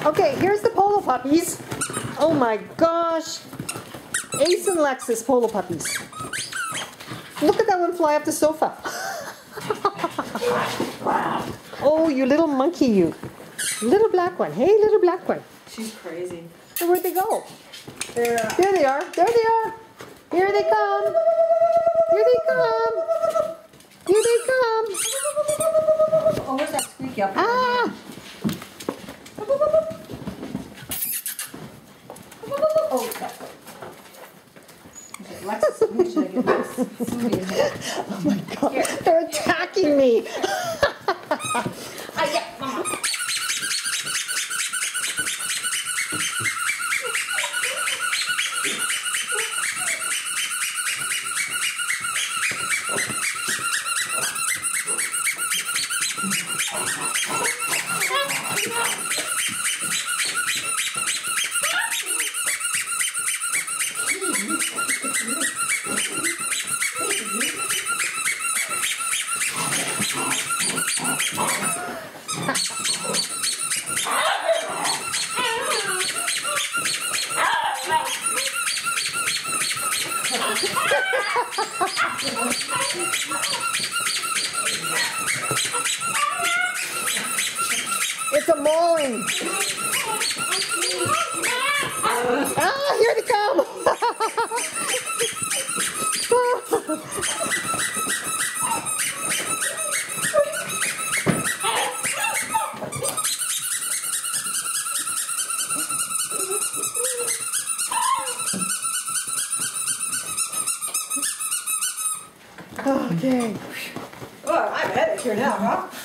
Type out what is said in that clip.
Okay, here's the Polo puppies. Oh my gosh. Ace and Lexus Polo puppies. Look at that one fly up the sofa. Oh, you little monkey, you. Little black one. Hey, little black one. She's crazy. So where'd they go? There they are. There they are. Here they come. Here they come. Here they come. Oh, where's that squeaky up? Ah! Oh, that's good. Alexis, who should I get this? Oh my God. Here. They're attacking me. Mama. It's a mauling. Ah, here they come. Okay. Well, I'm headed here now, huh?